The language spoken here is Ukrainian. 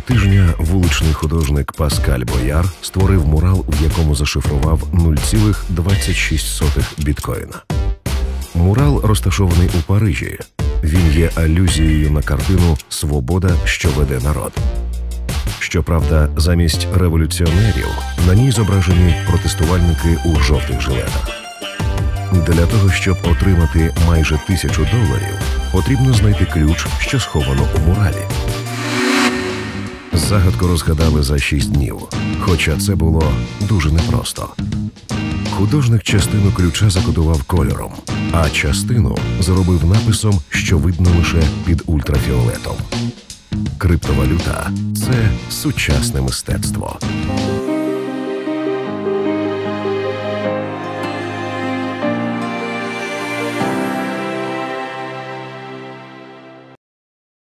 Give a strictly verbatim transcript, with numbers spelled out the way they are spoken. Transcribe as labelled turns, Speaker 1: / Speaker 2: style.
Speaker 1: тижня вуличний художник Паскаль Бояр створив мурал, в якому зашифрував нуль цілих двадцять шість сотих біткоїна. Мурал розташований у Парижі. Він є алюзією на картину «Свобода, що веде народ». Щоправда, замість революціонерів на ній зображені протестувальники у жовтих жилетах. Для того, щоб отримати майже тисячу доларів, потрібно знайти ключ, що сховано у муралі. Загадку розгадали за шість днів, хоча це було дуже непросто. Художник частину ключа закодував кольором, а частину зробив написом, що видно лише під ультрафіолетом. Криптовалюта – це сучасне мистецтво.